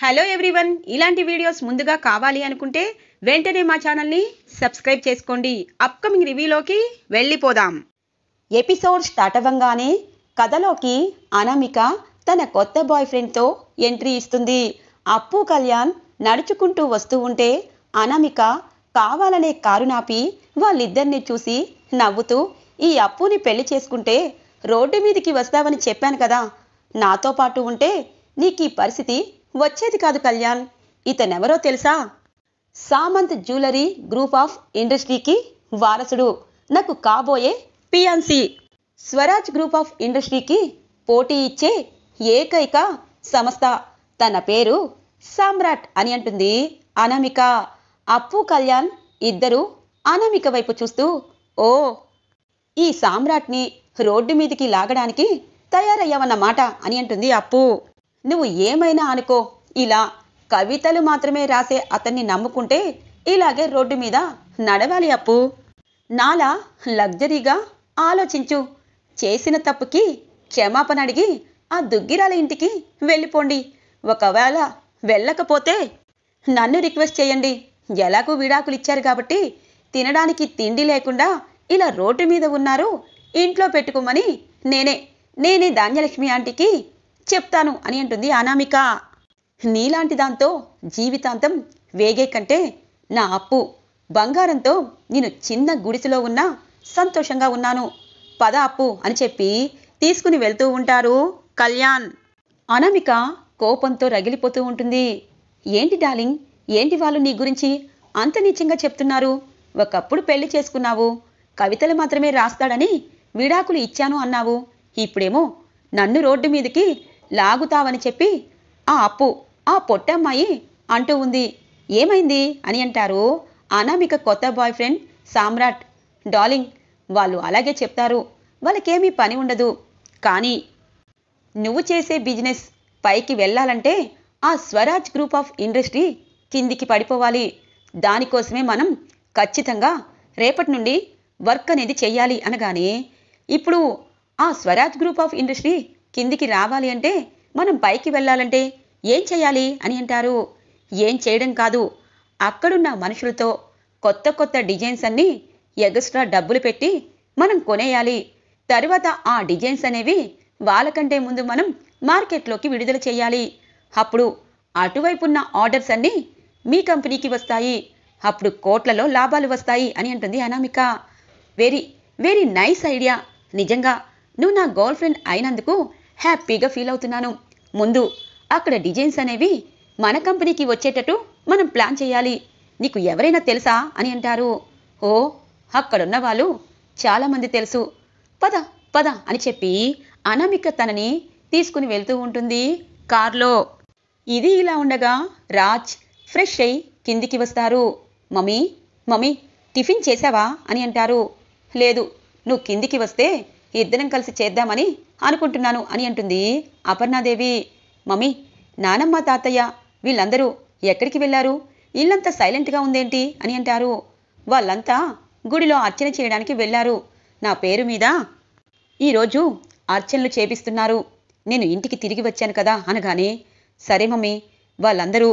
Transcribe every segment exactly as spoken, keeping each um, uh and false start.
Hello everyone, ఇలాంటి videos ముందుగా కావాలి అనుకుంటే వెంటనే మా ఛానల్ని సబ్స్క్రైబ్ చేసుకోండి. అప్కమింగ్ రివ్యూలోకి వెళ్ళిపోదాం. ఎపిసోడ్ స్టార్ట్ అవ్వగానే కథలోకి అనామిక తన కొత్త బాయ్ ఫ్రెండ్తో ఎంట్రీ ఇస్తుంది. అప్పు కళ్యాణ్ నడుచుకుంటూ వస్తూ ఉంటే అనామిక కావాలనే కారు నాపి వాళ్ళిద్దరిని చూసి నవ్వుతూ, ఈ అప్పుని పెళ్లి చేసుకుంటే రోడ్డు మీదికి వస్తావని చెప్పాను కదా, నాతో పాటు ఉంటే నీకీ పరిస్థితి వచ్చేది కాదు కళ్యాణ్. ఇతనెవరో తెలుసా? సామంత్ జ్యువెలరీ గ్రూప్ ఆఫ్ ఇండస్ట్రీకి వారసుడు, నాకు కాబోయే పియాన్సీ. స్వరాజ్ గ్రూప్ ఆఫ్ ఇండస్ట్రీకి పోటీ ఇచ్చే ఏకైక సంస్థ. తన పేరు సామ్రాట్ అని అంటుంది అనామిక. అప్పు కళ్యాణ్ ఇద్దరు అనామిక వైపు చూస్తూ, ఓ, ఈ సామ్రాట్ని రోడ్డు మీదికి లాగడానికి తయారయ్యావన్నమాట అని అంటుంది అప్పు. నువ్వు ఏమైనా అనుకో, ఇలా కవితలు మాత్రమే రాసే అతన్ని నమ్ముకుంటే ఇలాగే రోడ్డు మీద నడవాలి అప్పు. నాలా లగ్జరీగా ఆలోచించు. చేసిన తప్పుకి క్షమాపణ అడిగి ఆ దుగ్గిరాల ఇంటికి వెళ్ళిపోండి. ఒకవేళ వెళ్ళకపోతే నన్ను రిక్వెస్ట్ చేయండి. ఎలాగూ విడాకులు ఇచ్చారు కాబట్టి తినడానికి తిండి లేకుండా ఇలా రోడ్డు మీద ఉన్నారు, ఇంట్లో పెట్టుకోమని నేనే నేనే ధాన్యలక్ష్మి ఆంటీకి చెప్తాను అని అంటుంది అనామిక. నీలాంటి దాంతో జీవితాంతం వేగే కంటే నా అప్పు బంగారంతో నేను చిన్న గుడిసెలో ఉన్నా సంతోషంగా ఉన్నాను. పద అప్పు అని చెప్పి తీసుకుని వెళ్తూ ఉంటారు కళ్యాణ్. అనామిక కోపంతో రగిలిపోతూ ఉంటుంది. ఏంటి డార్లింగ్, ఏంటి వాళ్ళు నీ గురించి అంత నీచంగా చెప్తున్నారు? ఒకప్పుడు పెళ్లి చేసుకున్నావు, కవితలు మాత్రమే రాస్తాడని విడాకులు ఇచ్చాను అన్నావు, ఇప్పుడేమో నన్ను రోడ్డు మీదకి లాగుతావని చెప్పి ఆ అప్పు, ఆ పొట్టమ్మాయి అంటూ ఉంది. ఏమైంది అని అంటారు అనామిక కొత్త బాయ్ ఫ్రెండ్ సామ్రాట్. డార్లింగ్, వాళ్ళు అలాగే చెప్తారు, వాళ్ళకేమీ పని ఉండదు. కానీ నువ్వు చేసే బిజినెస్ పైకి వెళ్ళాలంటే ఆ స్వరాజ్ గ్రూప్ ఆఫ్ ఇండస్ట్రీ కిందికి పడిపోవాలి. దానికోసమే మనం ఖచ్చితంగా రేపటి నుండి వర్క్ అనేది చెయ్యాలి అనగానే, ఇప్పుడు ఆ స్వరాజ్ గ్రూప్ ఆఫ్ ఇండస్ట్రీ కిందికి రావాలి అంటే మనం పైకి వెళ్ళాలంటే ఏం చేయాలి అని అంటారు. ఏం చేయడం కాదు, అక్కడున్న మనుషులతో కొత్త కొత్త డిజైన్స్ అన్నీ ఎగస్ట్రా డబ్బులు పెట్టి మనం కొనేయాలి. తరువాత ఆ డిజైన్స్ అనేవి వాళ్ళకంటే ముందు మనం మార్కెట్లోకి విడుదల చేయాలి. అప్పుడు అటువైపున్న ఆర్డర్స్ అన్నీ మీ కంపెనీకి వస్తాయి. అప్పుడు కోట్లలో లాభాలు వస్తాయి అని అంటుంది Anamika. Very very nice idea. నిజంగా నువ్వు నా గర్ల్ ఫ్రెండ్ అయినందుకు హ్యాపీగా ఫీల్ అవుతున్నాను. ముందు అక్కడ డిజైన్స్ అనేవి మన కంపెనీకి వచ్చేటట్టు మనం ప్లాన్ చేయాలి. నీకు ఎవరైనా తెలుసా అని అంటారు. ఓ, అక్కడున్న వాళ్ళు చాలామంది తెలుసు, పద పద అని చెప్పి అనామిక తనని తీసుకుని వెళ్తూ ఉంటుంది కార్లో. ఇది ఇలా ఉండగా రాజ్ ఫ్రెష్ అయి కిందికి వస్తారు. మమ్మీ మమ్మీ టిఫిన్ చేసావా అని అంటారు. లేదు, నువ్వు కిందికి వస్తే ఇద్దరం కలిసి చేద్దామని అనుకుంటున్నాను అని అంటుంది అపర్ణాదేవి. మమ్మీ, నానమ్మ తాతయ్య వీళ్ళందరూ ఎక్కడికి వెళ్ళారు? ఇల్లంతా సైలెంట్గా ఉందేంటి అని అంటారు. వాళ్ళంతా గుడిలో అర్చన చేయడానికి వెళ్ళారు. నా పేరు మీద ఈరోజు అర్చనలు చేపిస్తున్నారు. నేను ఇంటికి తిరిగి వచ్చాను కదా అనగానే, సరే మమ్మీ, వాళ్ళందరూ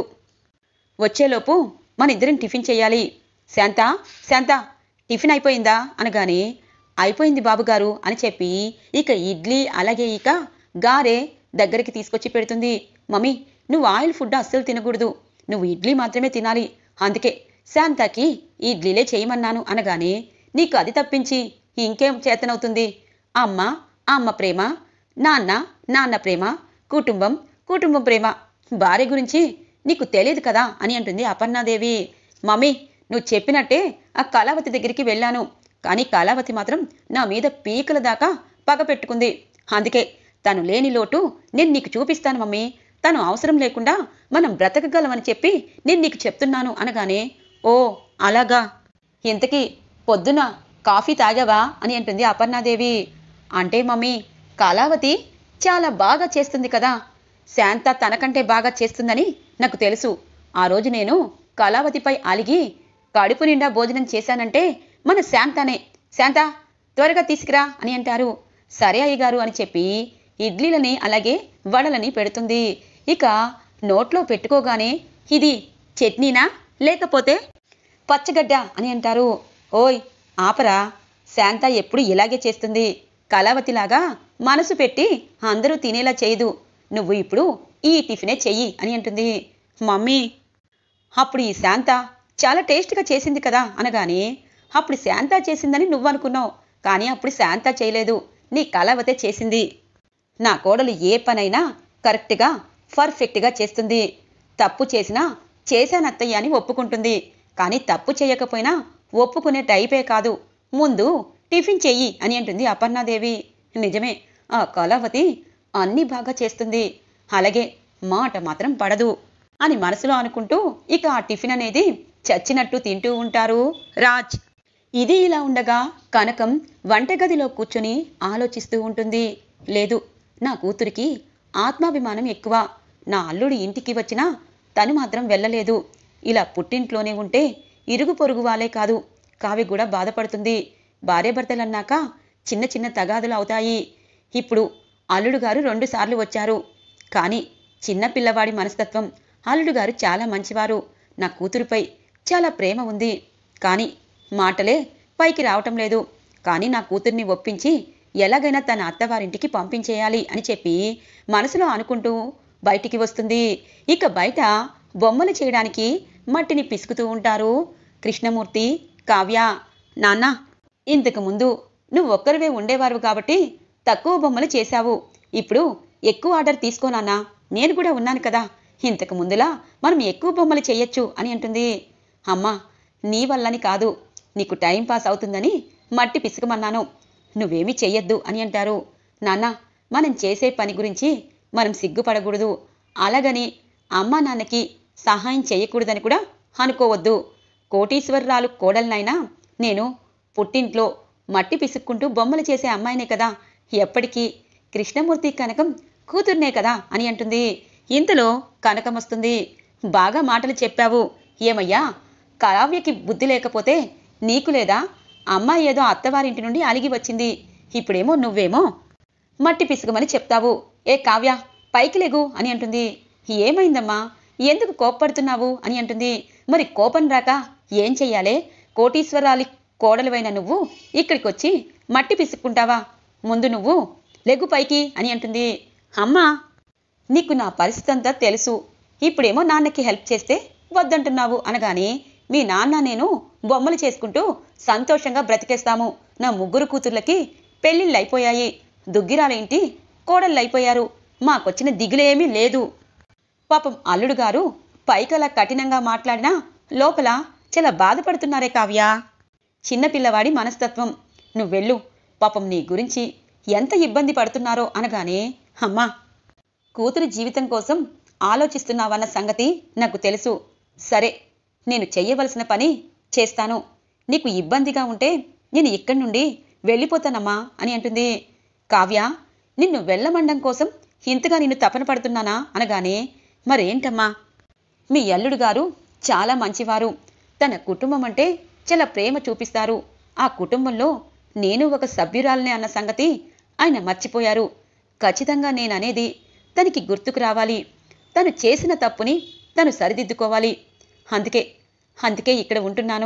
వచ్చేలోపు మన ఇద్దరం టిఫిన్ చేయాలి. శాంత శాంత టిఫిన్ అయిపోయిందా అనగానే, అయిపోయింది బాబుగారు అని చెప్పి ఇక ఇడ్లీ అలాగే ఇక గారె దగ్గరికి తీసుకొచ్చి పెడుతుంది. మమ్మీ, నువ్వు ఆయిల్ ఫుడ్ అస్సలు తినకూడదు, నువ్వు ఇడ్లీ మాత్రమే తినాలి, అందుకే శాంతకి ఇడ్లీలే చేయమన్నాను అనగానే, నీకు అది తప్పించి ఇంకేం చేతనవుతుంది? అమ్మ అమ్మ ప్రేమ, నాన్న నాన్న ప్రేమ, కుటుంబం కుటుంబం ప్రేమ, భార్య గురించి నీకు తెలియదు కదా అని అంటుంది అపర్ణాదేవి. మమ్మీ, నువ్వు చెప్పినట్టే ఆ కళావతి దగ్గరికి వెళ్ళాను, కానీ కళావతి మాత్రం నా మీద పీకల దాకా పగ పెట్టుకుంది. అందుకే తను లేని లోటు నేను నీకు చూపిస్తాను మమ్మీ, తను అవసరం లేకుండా మనం బ్రతకగలమని చెప్పి నేను నీకు చెప్తున్నాను అనగానే, ఓ అలాగా, ఇంతకీ పొద్దున కాఫీ తాగావా అని అంటుంది అపర్ణాదేవి. అంటే మమ్మీ, కళావతి చాలా బాగా చేస్తుంది కదా, శాంత తనకంటే బాగా చేస్తుందని నాకు తెలుసు. ఆ రోజు నేను కళావతిపై అలిగి కడుపు నిండా భోజనం చేశానంటే మన శాంతనే. శాంత, త్వరగా తీసుకురా అని అంటారు. సరే అయ్యగారు అని చెప్పి ఇడ్లీలని అలాగే వడలని పెడుతుంది. ఇక నోట్లో పెట్టుకోగానే ఇది చట్నీనా లేకపోతే పచ్చగడ్డ అని అంటారు. ఓయ్ ఆపరా, శాంత ఎప్పుడు ఇలాగే చేస్తుంది, కళావతిలాగా మనసు పెట్టి అందరూ తినేలా చేయదు, నువ్వు ఇప్పుడు ఈ టిఫినే చెయ్యి అని అంటుంది. మమ్మీ అప్పుడు ఈ శాంత చాలా టేస్ట్గా చేసింది కదా అనగానే, అప్పుడు శాంత చేసిందని నువ్వు అనుకున్నావు, కానీ అప్పుడు శాంత చేయలేదు, నీ కళావతే చేసింది. నా కోడలు ఏ పనైనా కరెక్ట్గా పర్ఫెక్ట్గా చేస్తుంది. తప్పు చేసినా చేశానత్తయ్య అని ఒప్పుకుంటుంది, కానీ తప్పు చేయకపోయినా ఒప్పుకునే టైపే కాదు, ముందు టిఫిన్ చెయ్యి అని అంటుంది అపర్ణాదేవి. నిజమే, ఆ కళావతి అన్నీ బాగా చేస్తుంది, అలాగే మాట మాత్రం పడదు అని మనసులో అనుకుంటూ ఇక ఆ టిఫిన్ అనేది చచ్చినట్టు తింటూ ఉంటారు రాజ్. ఇది ఇలా ఉండగా కనకం వంటగదిలో కూర్చుని ఆలోచిస్తూ ఉంటుంది. లేదు, నా కూతురికి ఆత్మాభిమానం ఎక్కువ, నా అల్లుడి ఇంటికి వచ్చినా తను మాత్రం వెళ్ళలేదు, ఇలా పుట్టింట్లోనే ఉంటే ఇరుగు పొరుగు వాళ్ళే కాదు కావి కూడా బాధపడుతుంది, భార్యాభర్తలన్నాక చిన్న చిన్న తగాదులు అవుతాయి. ఇప్పుడు అల్లుడు గారు రెండు సార్లు వచ్చారు, కానీ చిన్న పిల్లవాడి మనస్తత్వం, అల్లుడు గారు చాలా మంచివారు, నా కూతురుపై చాలా ప్రేమ ఉంది, కానీ మాటలే పైకి రావటం లేదు, కానీ నా కూతుర్ని ఒప్పించి ఎలాగైనా తన అత్తవారింటికి పంపించేయాలి అని చెప్పి మనసులో అనుకుంటూ బయటికి వస్తుంది. ఇక బయట బొమ్మలు చేయడానికి మట్టిని పిసుకుతూ ఉంటారు కృష్ణమూర్తి, కావ్య. నాన్న, ఇంతకు ముందు నువ్వు ఒక్కరివే ఉండేవారు కాబట్టి తక్కువ బొమ్మలు చేశావు, ఇప్పుడు ఎక్కువ ఆర్డర్ తీసుకోనాన్నా, నేను కూడా ఉన్నాను కదా, ఇంతకు ముందులా మనం ఎక్కువ బొమ్మలు చేయొచ్చు అని అంటుంది. అమ్మా, నీ వల్లని కాదు, నీకు టైం పాస్ అవుతుందని మట్టి పిసుకమన్నాను, నువ్వేమీ చెయ్యొద్దు అని అంటారు. నాన్న, మనం చేసే పని గురించి మనం సిగ్గుపడకూడదు, అలాగని అమ్మా నాన్నకి సహాయం చేయకూడదని కూడా అనుకోవద్దు, కోటీశ్వరరాలు కోడలనైనా నేను పుట్టింట్లో మట్టి పిసుక్కుంటూ బొమ్మలు చేసే అమ్మాయినే కదా, ఎప్పటికీ కృష్ణమూర్తి కనకం కూతుర్నే కదా అని అంటుంది. ఇంతలో కనకం వస్తుంది. బాగా మాటలు చెప్పావు, ఏమయ్యా కావ్యకి బుద్ధి లేకపోతే నీకు లేదా, అమ్మాయి ఏదో అత్తవారింటి నుండి అలిగి వచ్చింది, ఇప్పుడేమో నువ్వేమో మట్టి పిసుకమని చెప్తావు, ఏ కావ్య పైకి లేగు అని అంటుంది. ఏమైందమ్మా, ఎందుకు కోప్పడుతున్నావు అని అంటుంది. మరి కోపం రాక ఏం చెయ్యాలే, కోటీశ్వరాలి కోడలువైన నువ్వు ఇక్కడికి వచ్చి మట్టి పిసుక్కుంటావా, ముందు నువ్వు లెగ్గు పైకి అని అంటుంది. అమ్మా, నీకు నా పరిస్థితి అంతా తెలుసు, ఇప్పుడేమో నాన్నకి హెల్ప్ చేస్తే వద్దంటున్నావు అనగానే, మీ నాన్న నేను బొమ్మలు చేసుకుంటూ సంతోషంగా బ్రతికేస్తాము, నా ముగ్గురు కూతుర్లకి పెళ్ళిళ్ళు అయిపోయాయి, దుగ్గిరాలేంటి కోడళ్ళు అయిపోయారు, మాకొచ్చిన దిగులేమీ లేదు. పాపం అల్లుడు గారు పైకలా కఠినంగా మాట్లాడినా లోపల చాలా బాధపడుతున్నారే కావ్య, చిన్నపిల్లవాడి మనస్తత్వం, నువ్వెళ్ళు, పాపం నీ గురించి ఎంత ఇబ్బంది పడుతున్నారో అనగానే, అమ్మా కూతురి జీవితం కోసం ఆలోచిస్తున్నావన్న సంగతి నాకు తెలుసు, సరే నేను చెయ్యవలసిన పని చేస్తాను, నీకు ఇబ్బందిగా ఉంటే నేను ఇక్కడి నుండి వెళ్ళిపోతానమ్మా అని అంటుంది. కావ్య, నిన్ను వెళ్ళమండం కోసం ఇంతగా నిన్ను తపన పడుతున్నానా అనగానే, మరేంటమ్మా, మీ అల్లుడు గారు చాలా మంచివారు, తన కుటుంబం అంటే చాలా ప్రేమ చూపిస్తారు, ఆ కుటుంబంలో నేను ఒక సభ్యురాలనే అన్న సంగతి ఆయన మర్చిపోయారు, ఖచ్చితంగా నేననేది తనకి గుర్తుకు రావాలి, తను చేసిన తప్పుని తను సరిదిద్దుకోవాలి, అందుకే అందుకే ఇక్కడ ఉంటున్నాను.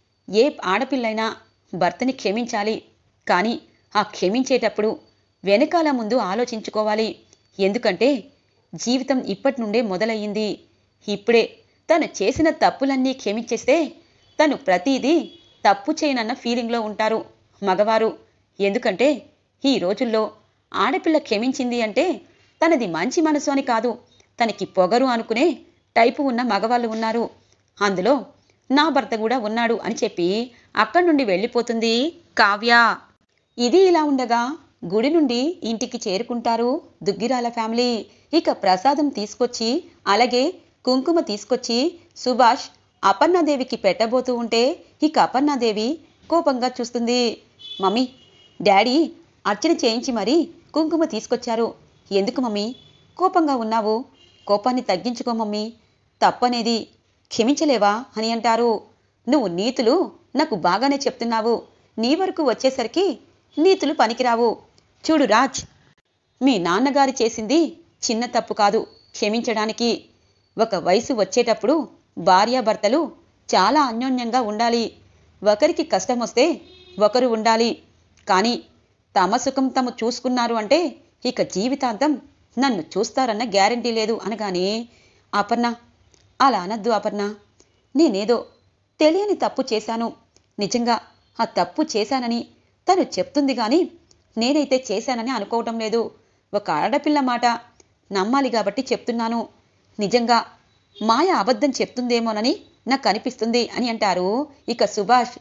ఏ ఆడపిల్లైనా భర్తని క్షమించాలి, కానీ ఆ క్షమించేటప్పుడు వెనకాల ముందు ఆలోచించుకోవాలి, ఎందుకంటే జీవితం ఇప్పటి నుండే మొదలయ్యింది, ఇప్పుడే తను చేసిన తప్పులన్నీ క్షమించేస్తే తను ప్రతిదీ తప్పు చేయనన్న ఫీలింగ్లో ఉంటారు మగవారు, ఎందుకంటే ఈ రోజుల్లో ఆడపిల్ల క్షమించింది అంటే తనది మంచి మనసు అని కాదు, తనకి పొగరు అనుకునే టైపు ఉన్న మగవాళ్ళు ఉన్నారు, అందులో నా భర్త కూడా ఉన్నాడు అని చెప్పి అక్కడి నుండి వెళ్ళిపోతుంది కావ్య. ఇది ఇలా ఉండగా గుడి నుండి ఇంటికి చేరుకుంటారు దుగ్గిరాల ఫ్యామిలీ. ఇక ప్రసాదం తీసుకొచ్చి అలాగే కుంకుమ తీసుకొచ్చి సుభాష్ అపర్ణాదేవికి పెట్టబోతూ ఉంటే ఇక అపర్ణాదేవి కోపంగా చూస్తుంది. మమ్మీ, డాడీ అర్చన చేయించి మరీ కుంకుమ తీసుకొచ్చారు, ఎందుకు మమ్మీ కోపంగా ఉన్నావు, కోపాన్ని తగ్గించుకో మమ్మీ, తప్పనేది క్షమించలేవా అని అంటారు. నువ్వు నీతులు నాకు బాగానే చెప్తున్నావు, నీ వరకు వచ్చేసరికి నీతులు పనికిరావు. చూడు రాజ్, మీ నాన్నగారు చేసింది చిన్న తప్పు కాదు క్షమించడానికి, ఒక వయసు వచ్చేటప్పుడు భార్యాభర్తలు చాలా అన్యోన్యంగా ఉండాలి. ఒకరికి కష్టం వస్తే ఒకరు ఉండాలి. కానీ తమ సుఖం తమ చూసుకున్నారు అంటే ఇక జీవితాంతం నన్ను చూస్తారన్న గ్యారంటీ లేదు అనగానే, అపర్ణ అలా అనద్దు అపర్ణ, నేనేదో తెలియని తప్పు చేశాను. నిజంగా ఆ తప్పు చేశానని తను చెప్తుంది కానీ నేనైతే చేశానని అనుకోవటం లేదు. ఒక ఆడపిల్ల మాట నమ్మాలి కాబట్టి చెప్తున్నాను. నిజంగా మాయ అబద్ధం చెప్తుందేమోనని నాకు అనిపిస్తుంది అని అంటారు ఇక సుభాష్.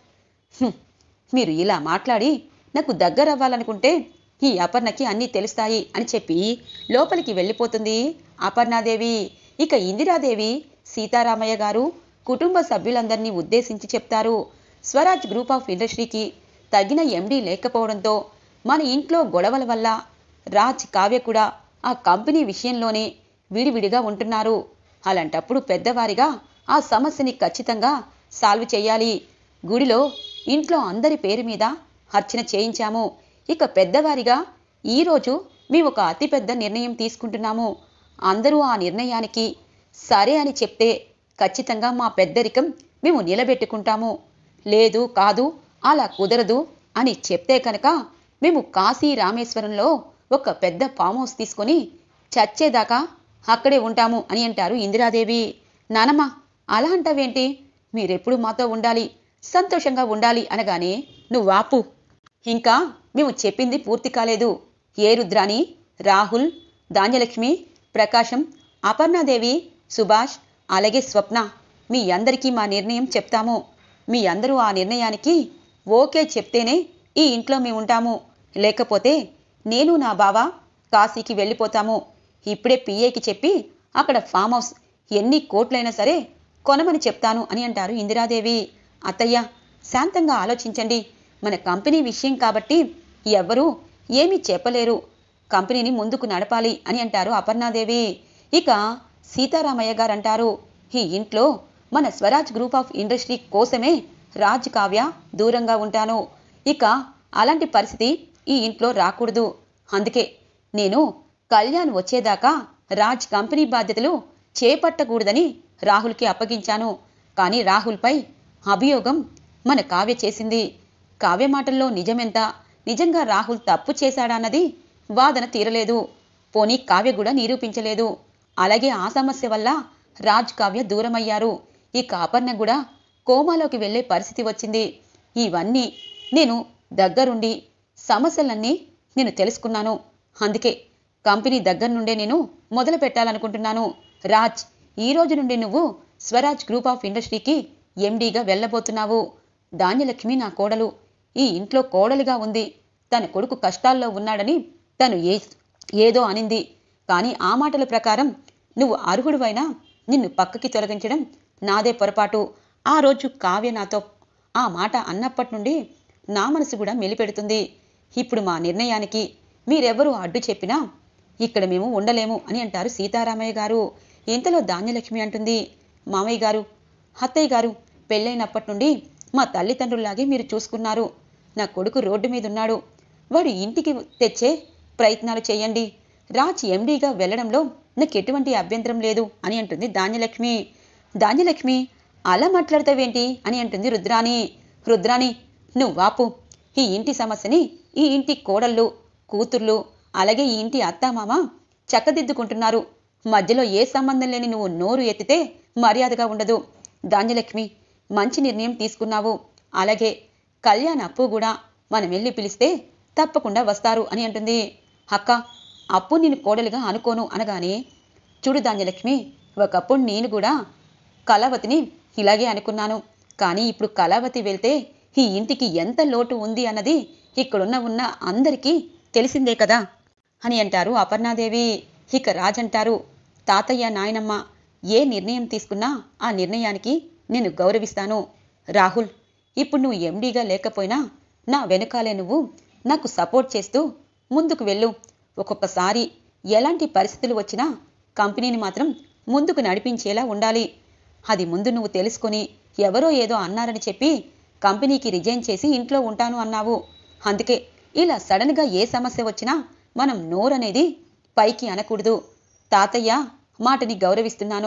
మీరు ఇలా మాట్లాడి నాకు దగ్గరవ్వాలనుకుంటే ఈ అపర్ణకి అన్నీ తెలుస్తాయి అని చెప్పి లోపలికి వెళ్ళిపోతుంది అపర్ణాదేవి. ఇక ఇందిరాదేవి సీతారామయ్య గారు కుటుంబ సభ్యులందరినీ ఉద్దేశించి చెప్తారు. స్వరాజ్ గ్రూప్ ఆఫ్ ఇండస్ట్రీకి తగిన ఎండీ లేకపోవడంతో మన ఇంట్లో గొడవల వల్ల రాజ్, కావ్య కూడా ఆ కంపెనీ విషయంలోనే విడివిడిగా ఉంటున్నారు. అలాంటప్పుడు పెద్దవారిగా ఆ సమస్యని ఖచ్చితంగా సాల్వ్ చేయాలి. గుడిలో ఇంట్లో అందరి పేరు మీద అర్చన చేయించాము. ఇక పెద్దవారిగా ఈరోజు మేము ఒక అతిపెద్ద నిర్ణయం తీసుకుంటున్నాము. అందరూ ఆ నిర్ణయానికి సరే అని చెప్తే ఖచ్చితంగా మా పెద్దరికం మేము నిలబెట్టుకుంటాము. లేదు కాదు అలా కుదరదు అని చెప్తే కనుక మేము కాశీ రామేశ్వరంలో ఒక పెద్ద ఫామ్ హౌస్ తీసుకొని చచ్చేదాకా అక్కడే ఉంటాము అని అంటారు ఇందిరాదేవి. నానమ్మ అలా అంటావేంటి? మీరెప్పుడు మాతో ఉండాలి, సంతోషంగా ఉండాలి అనగానే, నువ్వాపు, ఇంకా మేము చెప్పింది పూర్తి కాలేదు. ఏ రుద్రాని, రాహుల్, ధాన్యలక్ష్మి, ప్రకాశం, అపర్ణాదేవి, సుభాష్ అలాగే స్వప్న మీ అందరికీ మా నిర్ణయం చెప్తాము. మీ అందరూ ఆ నిర్ణయానికి ఓకే చెప్తేనే ఈ ఇంట్లో మేము ఉంటాము. లేకపోతే నేను నా బావ కాశీకి వెళ్ళిపోతాము. ఇప్పుడే పిఏకి చెప్పి అక్కడ ఫామ్ హౌస్ ఎన్ని కోట్లైనా సరే కొనమని చెప్తాను అని అంటారు ఇందిరాదేవి. అత్తయ్య శాంతంగా ఆలోచించండి. మన కంపెనీ విషయం కాబట్టి ఎవ్వరూ ఏమీ చెప్పలేరు. కంపెనీని ముందుకు నడపాలి అని అంటారు అపర్ణాదేవి. ఇక సీతారామయ్య గారు అంటారు, ఈ ఇంట్లో మన స్వరాజ్ గ్రూప్ ఆఫ్ ఇండస్ట్రీ కోసమే రాజ్, కావ్య దూరంగా ఉంటాను. ఇక అలాంటి పరిస్థితి ఈ ఇంట్లో రాకూడదు. అందుకే నేను కళ్యాణ్ వచ్చేదాకా రాజ్ కంపెనీ బాధ్యతలు చేపట్టకూడదని రాహుల్కి అప్పగించాను. కానీ రాహుల్పై అభియోగం మన కావ్య చేసింది. కావ్య మాటల్లో నిజమెంత, నిజంగా రాహుల్ తప్పు చేశాడన్నది వాదన తీరలేదు. పోనీ కావ్య కూడా నిరూపించలేదు. అలాగే ఆ సమస్య వల్ల రాజ్, కావ్య దూరమయ్యారు. ఇక అపర్ణ కూడా కోమాలోకి వెళ్లే పరిస్థితి వచ్చింది. ఇవన్నీ నేను దగ్గరుండి సమస్యలన్నీ నేను తెలుసుకున్నాను. అందుకే కంపెనీ దగ్గర నుండే నేను మొదలు పెట్టాలనుకుంటున్నాను. రాజ్, ఈ రోజు నుండి నువ్వు స్వరాజ్ గ్రూప్ ఆఫ్ ఇండస్ట్రీకి ఎండీగా వెళ్ళబోతున్నావు. ధాన్యలక్ష్మి నా కోడలు, ఈ ఇంట్లో కోడలిగా ఉంది. తన కొడుకు కష్టాల్లో ఉన్నాడని తను ఏ ఏదో అనింది. కానీ ఆ మాటల ప్రకారం నువ్వు అర్హుడివైనా నిన్ను పక్కకి తొలగించడం నాదే పొరపాటు. ఆ రోజు కావ్య నాతో ఆ మాట అన్నప్పటి నుండి నా మనసు కూడా మెలిపెడుతుంది. ఇప్పుడు మా నిర్ణయానికి మీరెవరూ అడ్డు చెప్పినా ఇక్కడ మేము ఉండలేము అని అంటారు సీతారామయ్య గారు. ఇంతలో ధాన్యలక్ష్మి అంటుంది, మామయ్య గారు, అత్తయ్య గారు, పెళ్ళైనప్పటి నుండి మా తల్లిదండ్రుల్లాగే మీరు చూసుకున్నారు. నా కొడుకు రోడ్డు మీద ఉన్నాడు. వాడు ఇంటికి తెచ్చే ప్రయత్నాలు చేయండి. రాజ్ ఎండీగా వెళ్లడంలో నాకు ఎటువంటి అభ్యంతరం లేదు అని అంటుంది ధాన్యలక్ష్మి. ధాన్యలక్ష్మి అలా మాట్లాడతావేంటి అని అంటుంది రుద్రాణి. రుద్రాణి నువ్వాపు. ఈ ఇంటి సమస్యని ఈ ఇంటి కోడళ్ళు, కూతుర్లు అలాగే ఈ ఇంటి అత్తామామ చక్కదిద్దుకుంటున్నారు. మధ్యలో ఏ సంబంధం లేని నువ్వు నోరు ఎత్తితే మర్యాదగా ఉండదు. ధాన్యలక్ష్మి మంచి నిర్ణయం తీసుకున్నావు. అలాగే కళ్యాణ్, అప్పు కూడా మనం వెళ్ళి పిలిస్తే తప్పకుండా వస్తారు అని అంటుంది. అక్క, అప్పు నేను కోడలుగా అనుకోను అనగానే, చూడు ధాన్యలక్ష్మి, ఒకప్పుడు నేను కూడా కళావతిని ఇలాగే అనుకున్నాను. కానీ ఇప్పుడు కళావతి వెళ్తే ఈ ఇంటికి ఎంత లోటు ఉంది అన్నది ఇక్కడున్న ఉన్న అందరికీ తెలిసిందే కదా అని అంటారు అపర్ణాదేవి. ఇక రాజంటారు, తాతయ్య, నాయనమ్మ ఏ నిర్ణయం తీసుకున్నా ఆ నిర్ణయానికి నేను గౌరవిస్తాను. రాహుల్, ఇప్పుడు నువ్వు ఎండీగా లేకపోయినా నా వెనుకాలే నువ్వు నాకు సపోర్ట్ చేస్తూ ముందుకు వెళ్ళు. ఒక్కొక్కసారి ఎలాంటి పరిస్థితులు వచ్చినా కంపెనీని మాత్రం ముందుకు నడిపించేలా ఉండాలి. అది ముందు నువ్వు తెలుసుకొని ఎవరో ఏదో అన్నారని చెప్పి కంపెనీకి రిజైన్ చేసి ఇంట్లో ఉంటాను అన్నావు. అందుకే ఇలా సడన్గా ఏ సమస్య వచ్చినా మనం నోరనేది పైకి అనకూడదు. తాతయ్య మాటని గౌరవిస్తున్నాను.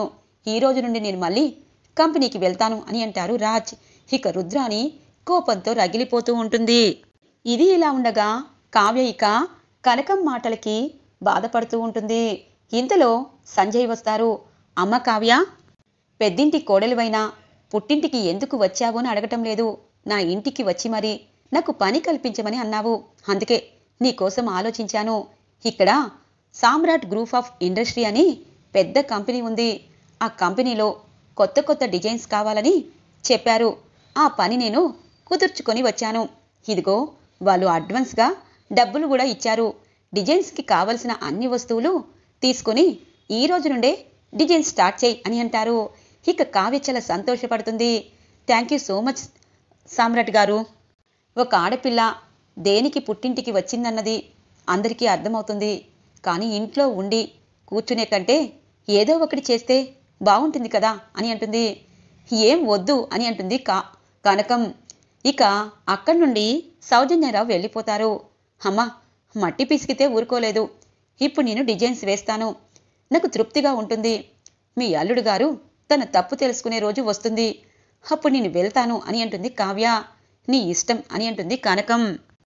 ఈ రోజు నుండి నేను మళ్ళీ కంపెనీకి వెళ్తాను అని అంటారు రాజ్. ఇక రుద్రాని కోపంతో రగిలిపోతూ ఉంటుంది. ఇది ఇలా ఉండగా కావ్య ఇక కనకం మాటలకి బాధపడుతూ ఉంటుంది. ఇంతలో సంజయ్ వస్తారు. అమ్మ కావ్య, పెద్దింటి కోడలివైనా పుట్టింటికి ఎందుకు వచ్చావు అని అడగటం లేదు. నా ఇంటికి వచ్చి మరి నాకు పని కల్పించమని అన్నావు. అందుకే నీకోసం ఆలోచించాను. ఇక్కడ సామ్రాట్ గ్రూప్ ఆఫ్ ఇండస్ట్రీ అని పెద్ద కంపెనీ ఉంది. ఆ కంపెనీలో కొత్త కొత్త డిజైన్స్ కావాలని చెప్పారు. ఆ పని నేను కుదుర్చుకొని వచ్చాను. ఇదిగో వాళ్ళు అడ్వాన్స్గా డబ్బులు కూడా ఇచ్చారు. డిజైన్స్కి కావలసిన అన్ని వస్తువులు తీసుకొని ఈ రోజు నుండే డిజైన్ స్టార్ట్ చేయి అని అంటారు. ఇక కావ్య చాలా సంతోషపడుతుంది. Thank you so much Samrat గారు. ఒక ఆడపిల్ల దేనికి పుట్టింటికి వచ్చిందన్నది అందరికీ అర్థమవుతుంది. కానీ ఇంట్లో ఉండి కూర్చునే కంటే ఏదో ఒకటి చేస్తే బాగుంటుంది కదా అని అంటుంది. ఏం వద్దు అని అంటుంది కా కనకం. ఇక అక్కడి నుండి సౌజన్యరావు వెళ్ళిపోతారు. అమ్మ, మట్టి పిసికితే ఊరుకోలేదు. ఇప్పుడు నేను డిజైన్స్ వేస్తాను. నాకు తృప్తిగా ఉంటుంది. మీ అల్లుడు గారు తన తప్పు తెలుసుకునే రోజు వస్తుంది. అప్పుడు నేను వెళ్తాను అని అంటుంది కావ్య. నీ ఇష్టం అని అంటుంది కనకం.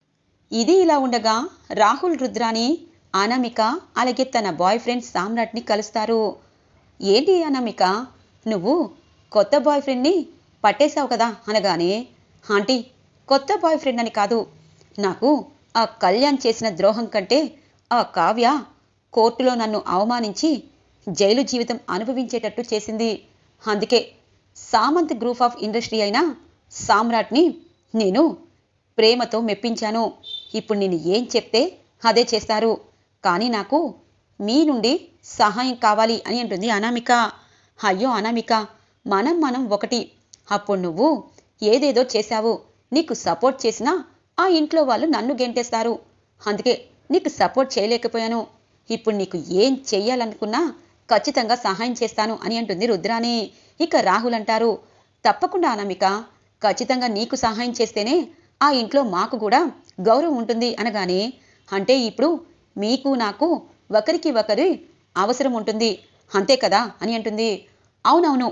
ఇది ఇలా ఉండగా రాహుల్, రుద్రాని, అనామిక అలాగే తన బాయ్ ఫ్రెండ్ సామ్రాట్ని కలుస్తారు. ఏంటి అనామిక, నువ్వు కొత్త బాయ్ ఫ్రెండ్ని పట్టేశావు కదా అనగానే, ఆంటీ కొత్త బాయ్ ఫ్రెండ్ అని కాదు, నాకు ఆ కళ్యాణ్ చేసిన ద్రోహం కంటే ఆ కావ్య కోర్టులో నన్ను అవమానించి జైలు జీవితం అనుభవించేటట్టు చేసింది. అందుకే సామంత్ గ్రూప్ ఆఫ్ ఇండస్ట్రీ అయిన సామ్రాట్ని నేను ప్రేమతో మెప్పించాను. ఇప్పుడు నేను ఏం చెప్తే అదే చేస్తారు. కానీ నాకు మీ నుండి సహాయం కావాలి అని అంటుంది అనామిక. అయ్యో అనామిక, మనం మనం ఒకటి. అప్పుడు నువ్వు ఏదేదో చేశావు. నీకు సపోర్ట్ చేసినా ఆ ఇంట్లో వాళ్ళు నన్ను గెంటేస్తారు. అందుకే నీకు సపోర్ట్ చేయలేకపోయాను. ఇప్పుడు నీకు ఏం చెయ్యాలనుకున్నా ఖచ్చితంగా సహాయం చేస్తాను అని అంటుంది రుద్రాని. ఇక రాహుల్ అంటారు, తప్పకుండా అనామిక, ఖచ్చితంగా నీకు సహాయం చేస్తేనే ఆ ఇంట్లో మాకు కూడా గౌరవం ఉంటుంది అనగానే, అంటే ఇప్పుడు మీకు నాకు ఒకరికి ఒకరి అవసరం ఉంటుంది అంతే కదా అని అంటుంది. అవునవును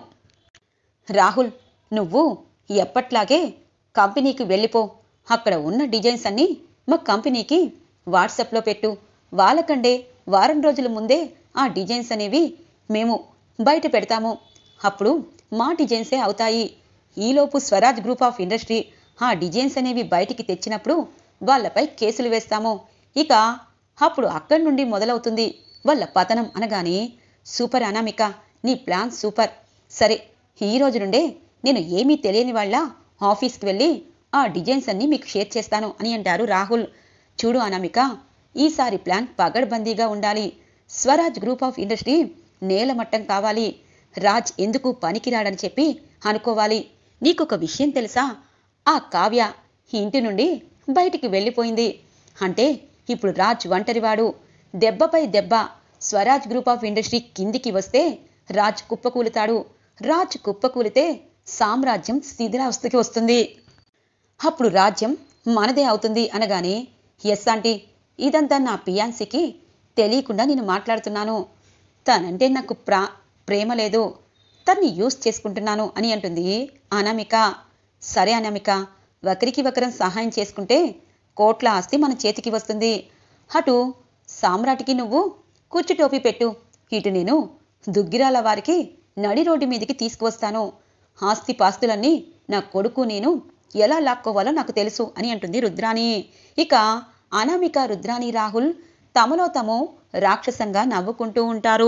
రాహుల్, నువ్వు ఎప్పట్లాగే కంపెనీకి వెళ్ళిపో. అక్కడ ఉన్న డిజైన్స్ అన్నీ మా కంపెనీకి వాట్సాప్లో పెట్టు. వాళ్ళకండే వారం రోజుల ముందే ఆ డిజైన్స్ అనేవి మేము బయట పెడతాము. అప్పుడు మా డిజైన్సే అవుతాయి. ఈలోపు స్వరాజ్ గ్రూప్ ఆఫ్ ఇండస్ట్రీ ఆ డిజైన్స్ అనేవి బయటికి తెచ్చినప్పుడు వాళ్ళపై కేసులు వేస్తాము. ఇక అప్పుడు అక్కడి నుండి మొదలవుతుంది వాళ్ళ పతనం అనగానే, సూపర్ అనామిక, నీ ప్లాన్ సూపర్. సరే, ఈ రోజు నుండే నేను ఏమీ తెలియని వాళ్ళ ఆఫీస్కి వెళ్ళి ఆ డిజైన్స్ అన్నీ మీకు షేర్ చేస్తాను అని అంటారు రాహుల్. చూడు అనామిక, ఈసారి ప్లాన్ పగడ్బందీగా ఉండాలి. స్వరాజ్ గ్రూప్ ఆఫ్ ఇండస్ట్రీ నేలమట్టం కావాలి. రాజ్ ఎందుకు పనికిరాడని చెప్పి అనుకోవాలి. నీకొక విషయం తెలుసా? ఆ కావ్య ఇంటి నుండి బయటికి వెళ్ళిపోయింది. అంటే ఇప్పుడు రాజ్ ఒంటరివాడు. దెబ్బపై దెబ్బ స్వరాజ్ గ్రూప్ ఆఫ్ ఇండస్ట్రీ కిందికి వస్తే రాజ్ కుప్పకూలుతాడు. రాజ్ కుప్పకూలితే సామ్రాజ్యం శిథిలావస్థకి వస్తుంది. అప్పుడు రాజ్యం మనదే అవుతుంది అనగానే, ఎస్ ఆంటీ, ఇదంతా నా పియాన్సీకి తెలియకుండా నేను మాట్లాడుతున్నాను. తనంటే నాకు ప్రా ప్రేమ లేదు, తన్ని యూస్ చేసుకుంటున్నాను అని అంటుంది అనామిక. సరే అనామిక, ఒకరికి ఒకరం సహాయం చేసుకుంటే కోట్ల ఆస్తి మన చేతికి వస్తుంది. అటు సామ్రాట్కి నువ్వు కుర్చీటోపీ పెట్టు, ఇటు నేను దుగ్గిరాల వారికి నడి రోడ్డు మీదకి తీసుకువస్తాను. ఆస్తి పాస్తులన్నీ నా కొడుకు నేను ఎలా లాక్కోవాలో నాకు తెలుసు అని అంటుంది రుద్రాని. ఇక అనామిక, రుద్రాని, రాహుల్ తమలో తాము రాక్షసంగా నవ్వుకుంటూ ఉంటారు.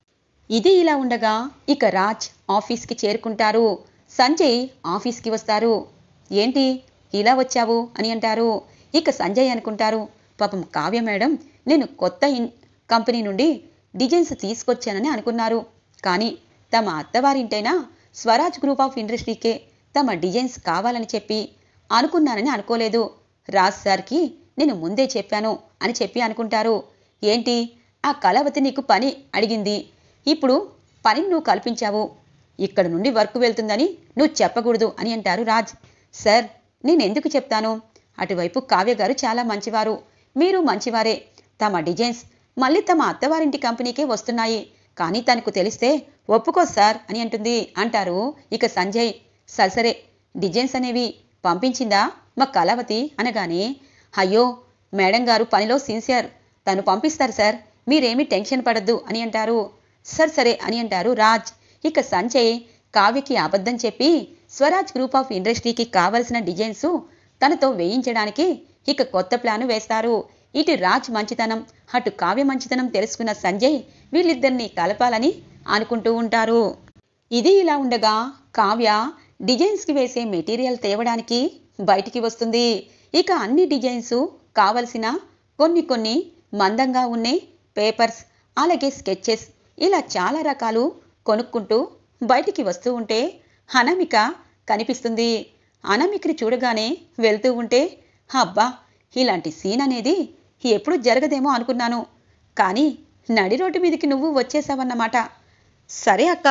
ఇది ఇలా ఉండగా ఇక రాజ్ ఆఫీస్కి చేరుకుంటారు. సంజయ్ ఆఫీస్కి వస్తారు. ఏంటి ఇలా వచ్చావు అని అంటారు. ఇక సంజయ్ అనుకుంటారు, పాపం కావ్య మేడం నేను కొత్త ఇన్ కంపెనీ నుండి డిజైన్స్ తీసుకొచ్చానని అనుకున్నారు. కానీ తమ అత్తవారింటైనా స్వరాజ్ గ్రూప్ ఆఫ్ ఇండస్ట్రీకే తమ డిజైన్స్ కావాలని చెప్పి అనుకున్నానని అనుకోలేదు. రాజ్ సార్కి నేను ముందే చెప్పాను అని చెప్పి అనుకుంటారు. ఏంటి, ఆ కళావతి నీకు పని అడిగింది, ఇప్పుడు పనిని నువ్వు కల్పించావు. ఇక్కడ నుండి వర్క్ వెళ్తుందని నువ్వు చెప్పకూడదు అని అంటారు రాజ్. సార్, నేను ఎందుకు చెప్తాను? అటువైపు కావ్య గారు చాలా మంచివారు, మీరు మంచివారే. తమ డిజైన్స్ మళ్ళీ తమ అత్తవారింటి కంపెనీకే వస్తున్నాయి. కానీ తనకు తెలిస్తే ఒప్పుకో సార్ అని అంటుంది. అంటారు ఇక సంజయ్. సరే డిజైన్స్ అనేవి పంపించిందా మా కళావతి అనగానే, అయ్యో మేడం గారు పనిలో సిన్సియర్, తను పంపిస్తారు సార్, మీరేమీ టెన్షన్ పడద్దు అని అంటారు. సరే సరే అని అంటారు రాజ్. ఇక సంజయ్ కావ్యకి అబద్ధం చెప్పి స్వరాజ్ గ్రూప్ ఆఫ్ ఇండస్ట్రీకి కావలసిన డిజైన్స్ తనతో వేయించడానికి ఇక కొత్త ప్లాను వేస్తారు. ఇటు రాజ్ మంచితనం, అటు కావ్య మంచితనం తెలుసుకున్న సంజయ్ వీళ్ళిద్దరినీ కలపాలని అనుకుంటూ ఉంటారు. ఇది ఇలా ఉండగా కావ్య డిజైన్స్కి వేసే మెటీరియల్ తేవడానికి బయటికి వస్తుంది. ఇక అన్ని డిజైన్స్ కావలసిన కొన్ని కొన్ని మందంగా ఉండే పేపర్స్, అలాగే స్కెచెస్, ఇలా చాలా రకాలు కొనుక్కుంటూ బయటికి వస్తూ ఉంటే అనామిక కనిపిస్తుంది. అనామికని చూడగానే వెళ్తూ ఉంటే, అబ్బా ఇలాంటి సీన్ అనేది ఎప్పుడు జరగదేమో అనుకున్నాను, కానీ నడి రోడ్డు మీదకి నువ్వు వచ్చేసావన్నమాట. సరే అక్క,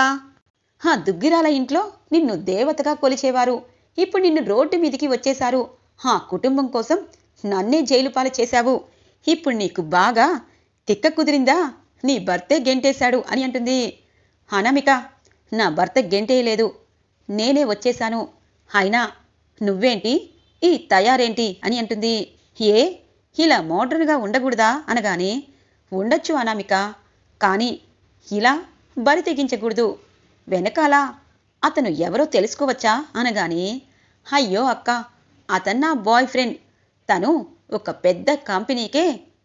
ఆ దుగ్గిరాల ఇంట్లో నిన్ను దేవతగా కొలిచేవారు, ఇప్పుడు నిన్ను రోడ్డు మీదికి వచ్చేశారు. ఆ కుటుంబం కోసం నన్నే జైలు పాలు చేశావు. ఇప్పుడు నీకు బాగా తిక్క కుదిరిందా? నీ భర్తే గెంటేశాడు అని అంటుంది. అనామిక, నా భర్త గెంటేయలేదు, నేనే వచ్చేశాను. అయినా నువ్వేంటి ఈ తయారేంటి అని అంటుంది. ఏ ఇలా మోడ్రన్గా ఉండకూడదా అనగానే, ఉండొచ్చు అనామిక, కానీ ఇలా బరి తెగించకూడదు. వెనకాల అతను ఎవరో తెలుసుకోవచ్చా అనగానే, అయ్యో అక్క, అతను నా బాయ్ ఫ్రెండ్, తను ఒక పెద్ద కంపెనీకే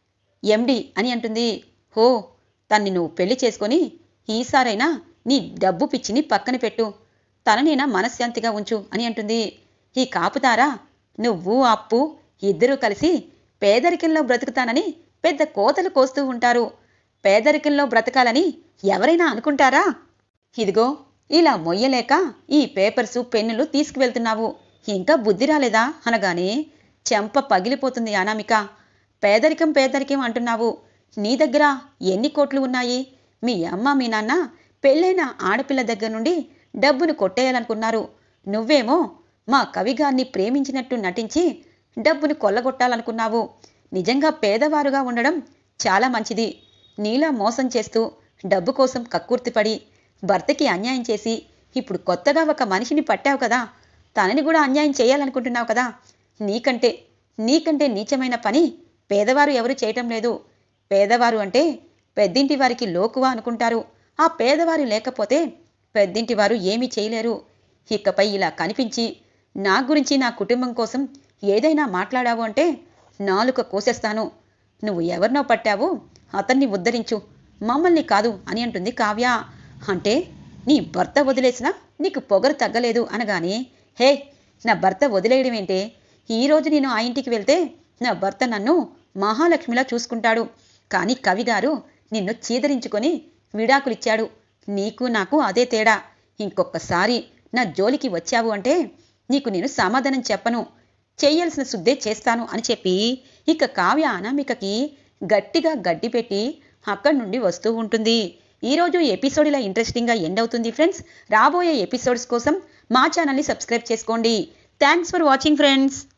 ఎండి అని అంటుంది. హో, తన్ని నువ్వు పెళ్లి చేసుకొని ఈసారైనా నీ డబ్బు పిచ్చిని పక్కన పెట్టు, తననైనా మనశ్శాంతిగా ఉంచు అని అంటుంది. ఈ కాపుతారా, నువ్వు అప్పు ఇద్దరూ కలిసి పేదరికంలో బ్రతుకుతానని పెద్ద కోతలు కోస్తూ ఉంటారు. పేదరికంలో బ్రతకాలని ఎవరైనా అనుకుంటారా? ఇదిగో ఇలా మొయ్యలేక ఈ పేపర్సు పెన్నులు తీసుకువెళ్తున్నావు, ఇంకా బుద్ధి రాలేదా అనగానే చెంప పగిలిపోతుంది అనామిక. పేదరికం పేదరికం అంటున్నావు, నీ దగ్గర ఎన్ని కోట్లు ఉన్నాయి? మీ అమ్మ మీ నాన్న పెళ్ళైన ఆడపిల్ల దగ్గర నుండి డబ్బును కొట్టేయాలనుకున్నారు, నువ్వేమో మా కవిగారిని ప్రేమించినట్టు నటించి డబ్బును కొల్లగొట్టాలనుకున్నావు. నిజంగా పేదవారుగా ఉండడం చాలా మంచిది. నీలా మోసం చేస్తూ డబ్బు కోసం కక్కుర్తిపడి భర్తకి అన్యాయం చేసి ఇప్పుడు కొత్తగా ఒక మనిషిని పట్టావు కదా, తనని కూడా అన్యాయం చేయాలనుకుంటున్నావు కదా. నీకంటే నీకంటే నీచమైన పని పేదవారు ఎవరు చేయటం లేదు. పేదవారు అంటే పెద్దింటి వారికి లోకువా అనుకుంటారు. ఆ పేదవారు లేకపోతే పెద్దింటి వారు ఏమీ చేయలేరు. ఇకపై ఇలా కనిపించి నా గురించి నా కుటుంబం కోసం ఏదైనా మాట్లాడావు అంటే నాలుక కోసేస్తాను. నువ్వు ఎవరినో పట్టావు, అతన్ని ఉద్ధరించు, మమ్మల్ని కాదు అని అంటుంది కావ్య. అంటే నీ భర్త వదిలేసినా నీకు పొగరు తగ్గలేదు అనగానే, హే, నా భర్త వదిలేయడం ఏంటే? ఈరోజు నేను ఆ ఇంటికి వెళ్తే నా భర్త నన్ను మహాలక్ష్మిలా చూసుకుంటాడు, కానీ కవిగారు నిన్ను చీదరించుకొని విడాకులిచ్చాడు. నీకు నాకు అదే తేడా. ఇంకొకసారి నా జోలికి వచ్చావు అంటే నీకు నేను సమాధానం చెప్పను, చెయ్యాల్సిన శుద్ధే చేస్తాను అని చెప్పి ఇక కావ్య అనామికకి గట్టిగా గడ్డి పెట్టి అక్కడి నుండి వస్తూ ఉంటుంది. ఈరోజు ఎపిసోడ్ ఇలా ఇంట్రెస్టింగ్గా ఎండ్ అవుతుంది ఫ్రెండ్స్. రాబోయే ఎపిసోడ్స్ కోసం మా ఛానల్ని సబ్స్క్రైబ్ చేసుకోండి. Thanks for watching friends.